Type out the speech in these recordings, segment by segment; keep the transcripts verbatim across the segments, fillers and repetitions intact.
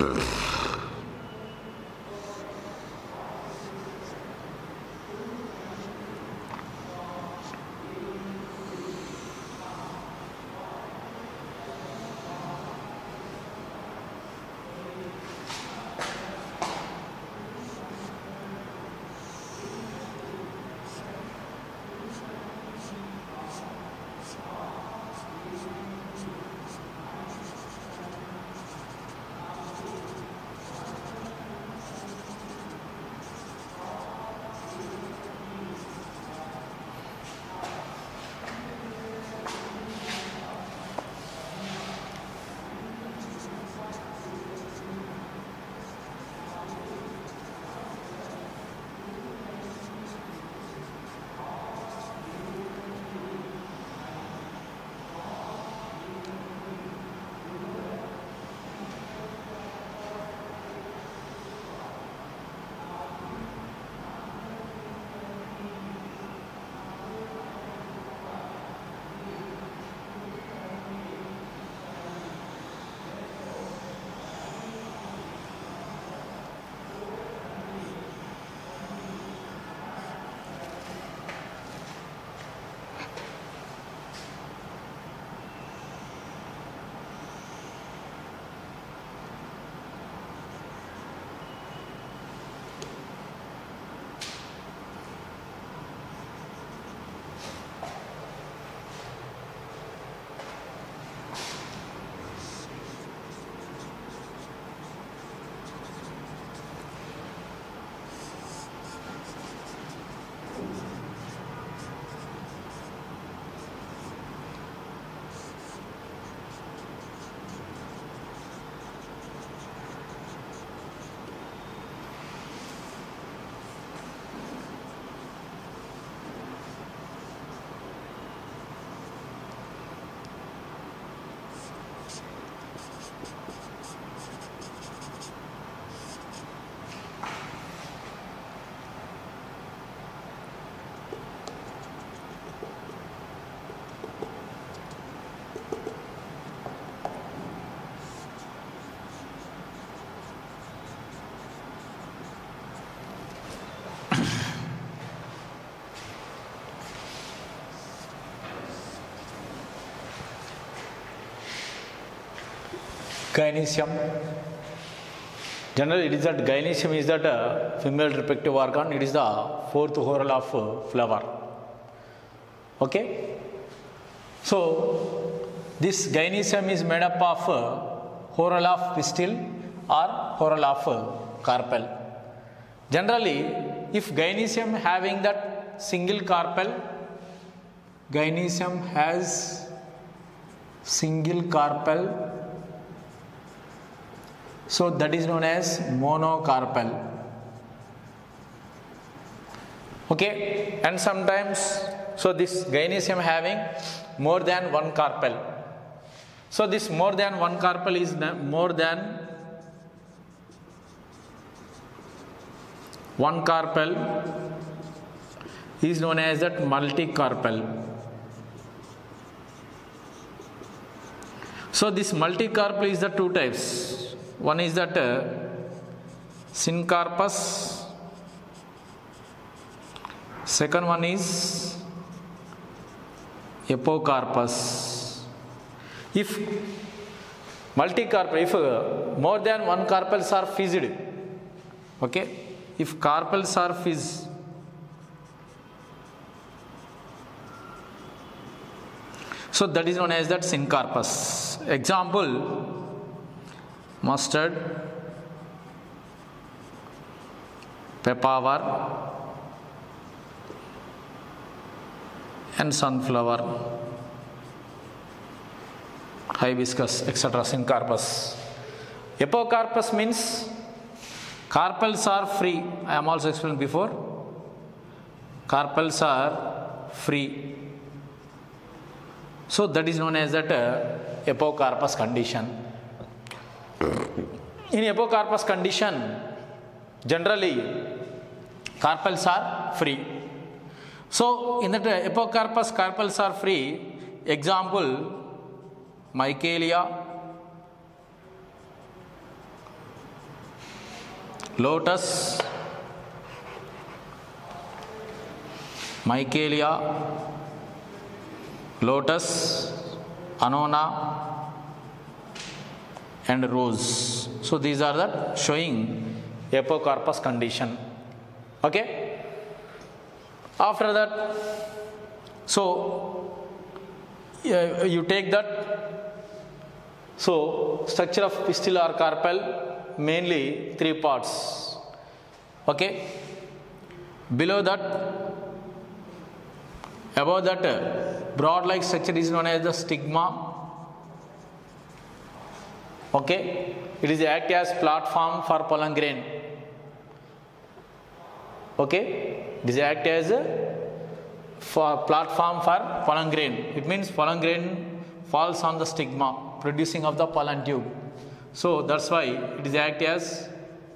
Gynoecium. Generally, it is that gynoecium is that uh, female reproductive organ. It is the fourth whorl of uh, flower. Okay. So this gynoecium is made up of uh, whorl of pistil or whorl of uh, carpel. Generally, if gynoecium having that single carpel, gynoecium has single carpel, so that is known as monocarpal. Okay, and sometimes so this gynoecium having more than one carpel. So this more than one carpel is more than one carpel is known as that multicarpal. So this multicarpal is the two types. One is that uh, syncarpus. Second one is apocarpus. If multicarpal, if uh, more than one carpels are fizzed, okay, if carpels are fizz, so that is known as that syncarpus. Example: mustard, pepper, and sunflower, hibiscus, et cetera. Syncarpus. Apocarpus means carpels are free. I am also explained before. Carpels are free. So that is known as that uh, apocarpus condition. In apocarpus condition, generally carpels are free. So in that uh, apocarpus, carpels are free. Example: Michaelia, lotus, Michaelia, lotus, annona, and rose. So these are the showing apocarpus condition. Okay. After that, so uh, you take that. So structure of pistil or carpel, mainly three parts. Okay. Below that, above that, broad like structure is known as the stigma. Okay, it is act as platform for pollen grain. Okay, it is act as a for platform for pollen grain. It means pollen grain falls on the stigma, producing of the pollen tube. So that's why it is act as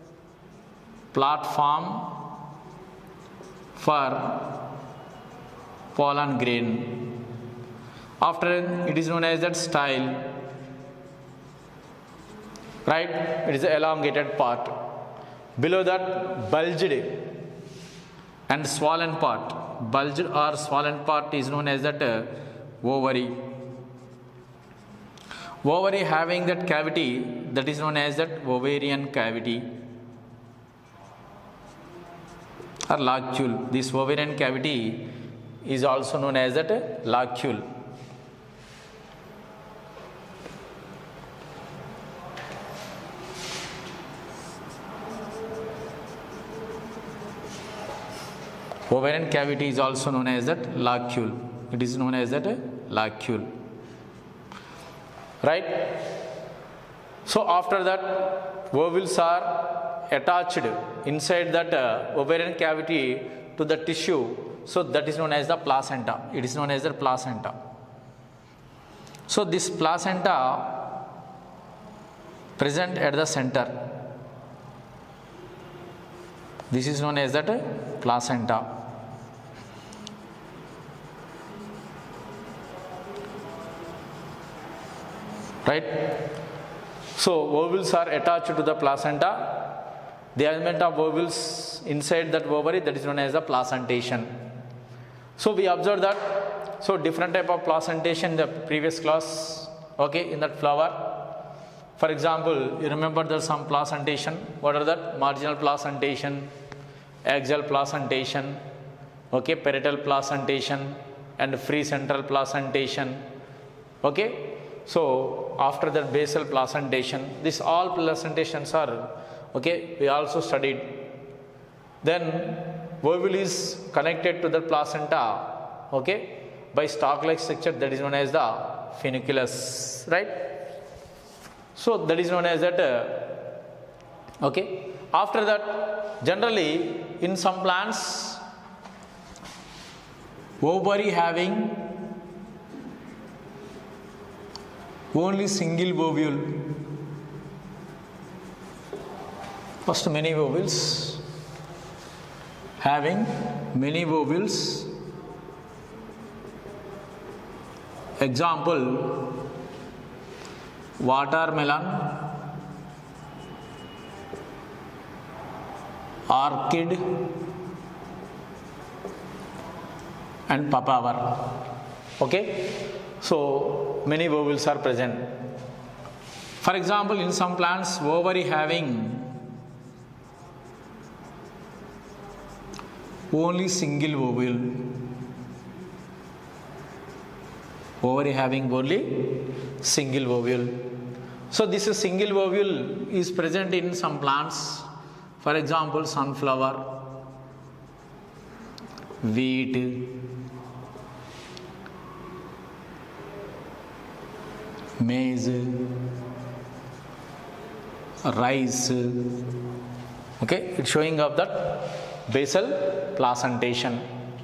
platform for pollen grain. After it is known as that style. Right, it is an elongated part. Below that, bulged and swollen part. Bulged or swollen part is known as that uh, ovary. Ovary having that cavity, that is known as that ovarian cavity or locule. This ovarian cavity is also known as that uh, locule. Ovarian cavity is also known as that locule. It is known as that locule. Right? So after that, ovules are attached inside that uh, ovarian cavity to the tissue. So that is known as the placenta. It is known as the placenta. So this placenta present at the center. This is known as that placenta. Right? So ovules are attached to the placenta. The element of ovules inside that ovary, that is known as the placentation. So we observe that. So different type of placentation in the previous class. Okay, in that flower. For example, you remember there's some placentation. What are that? Marginal placentation, axial placentation, okay, parietal placentation, and free central placentation. Okay. So after that, basal placentation. These all placentations are, okay, we also studied. Then ovule is connected to the placenta, okay, by stalk-like structure that is known as the funiculus, right? So that is known as that, uh, okay. After that, generally in some plants, ovary having only single ovule. First, many ovules, having many ovules. Example, watermelon, orchid, and papaver. Okay, so many ovules are present. For example, in some plants, ovary having only single ovule. Ovary having only single ovule. So this is single ovule is present in some plants. For example, sunflower, wheat, maize, rice. Okay, it's showing up that basal placentation.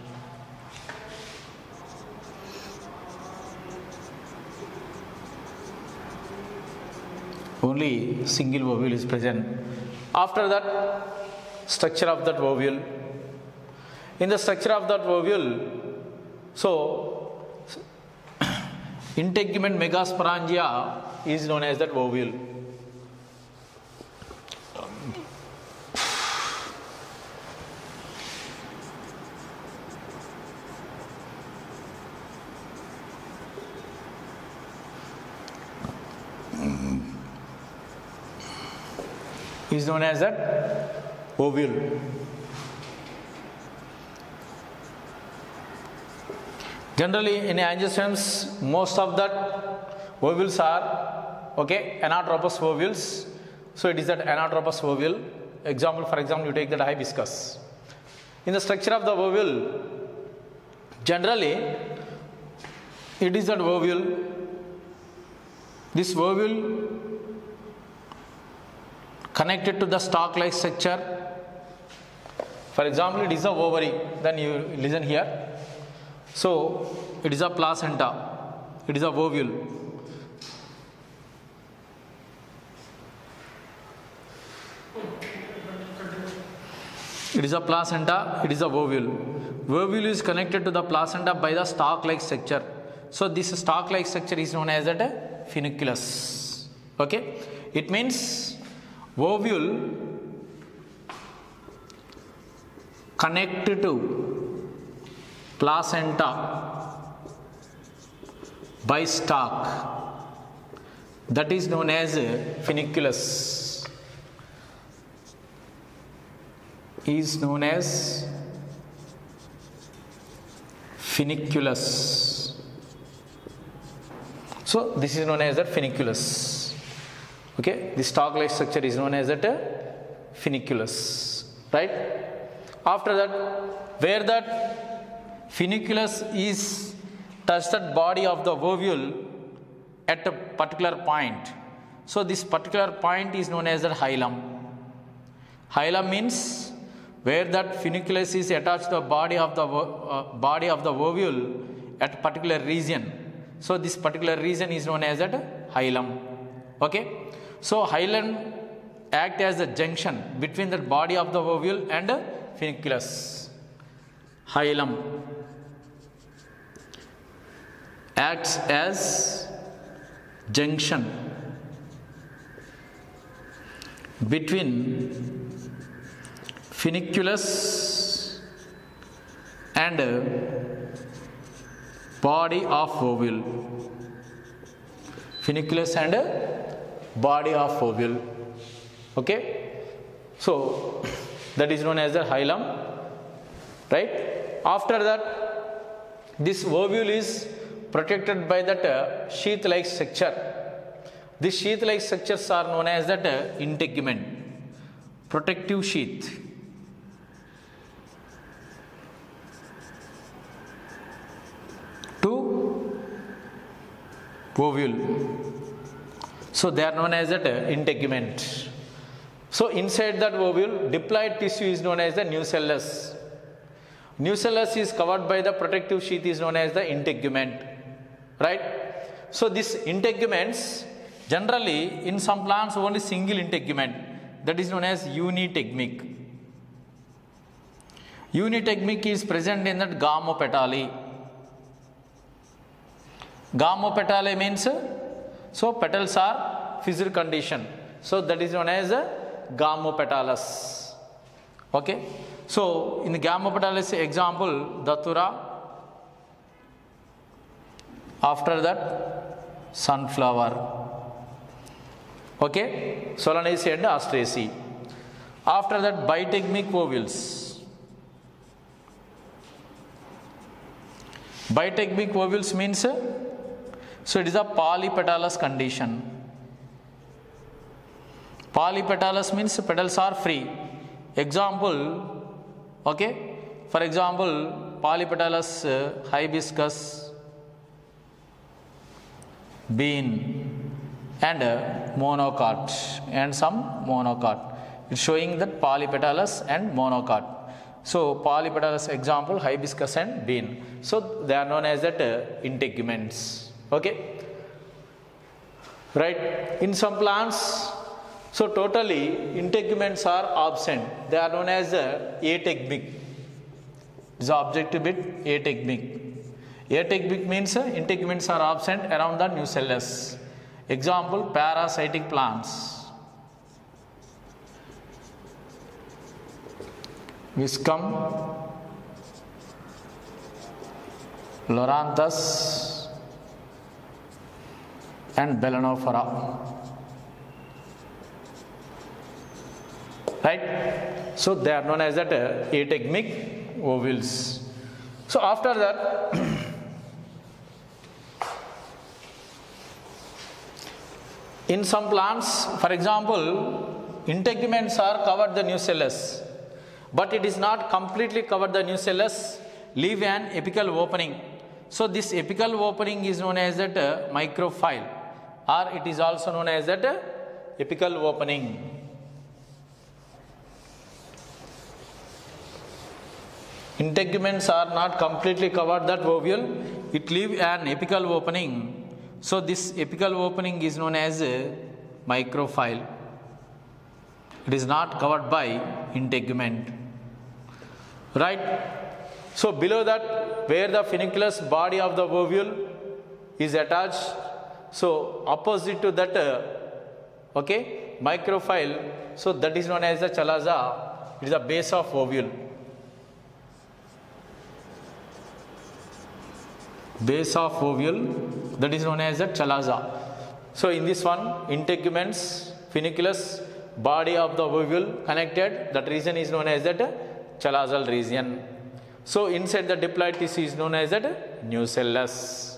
Only single ovule is present. After that, structure of that ovule. In the structure of that ovule, so integument megasporangia is known as that ovule. is known as that ovule. Generally in angiosperms, most of that ovules are okay anatropous ovules. So it is that anatropous ovule. Example, for example, you take that hibiscus. In the structure of the ovule, generally it is that ovule. This ovule connected to the stalk-like structure. For example, it is a ovary. Then you listen here. So it is a placenta. It is a ovule. It is a placenta. It is a ovule. Ovule is connected to the placenta by the stalk-like structure. So this stalk-like structure is known as a funiculus. Okay, it means ovule connected to placenta by stalk, that is known as funiculus. Is known as funiculus. So this is known as the funiculus. Okay, the stalk-like structure is known as that funiculus, right? After that, where that funiculus is touch that body of the ovule at a particular point. So this particular point is known as the hilum. Hilum means where that funiculus is attached to the body of the uh, body of the ovule at a particular region. So this particular region is known as that hilum. Okay, so hilum act as a junction between the body of the ovule and funiculus. Hilum acts as junction between funiculus and body of ovule. Funiculus and body of ovule. Okay, so that is known as the hilum, right? After that, this ovule is protected by that uh, sheath-like structure. These sheath-like structures are known as that uh, integument, protective sheath. To ovule. So they are known as that uh, integument. So inside that ovule, diploid tissue is known as the nucellus. Nucellus is covered by the protective sheath is known as the integument, right? So these integuments, generally in some plants only single integument, that is known as unitegmic. Unitegmic is present in that gamopetalae. Gamopetalae means, so petals are fissure condition. So that is known as gamopetalous. Okay. So in the gamopetalous example, datura. After that, sunflower. Okay. Solanaceae and Asteraceae. After that, bitegmic ovules. Bitegmic ovules means, so it is a polypetalous condition. Polypetalous means petals are free. Example, okay, for example, polypetalous uh, hibiscus, bean, and uh, monocot, and some monocot. It's showing that polypetalous and monocot. So polypetalous example, hibiscus and bean. So they are known as that uh, integuments. Okay, right? In some plants, so totally integuments are absent. They are known as uh, ategmic. The objective bit ategmic. Ategmic means uh, integuments are absent around the nucellus. Example, parasitic plants. Viscum, Loranthus, and Balanophora. right? So they are known as that uh, ategmic ovules. So after that, in some plants, for example, integuments are covered the nucellus, but it is not completely covered the nucellus, leave an apical opening. So this apical opening is known as that uh, microphyll, or it is also known as that uh, apical opening. Integuments are not completely covered that ovule, it leave an apical opening. So this apical opening is known as a microphyll. It is not covered by integument, right? So below that, where the funiculous body of the ovule is attached, so opposite to that, uh, okay, microphyll, so that is known as the chalaza. It is the base of ovule. Base of ovule, that is known as the chalaza. So in this one, integuments, funiculous body of the ovule connected, that region is known as that chalazal region. So inside the diploid tissue is known as that nucellus.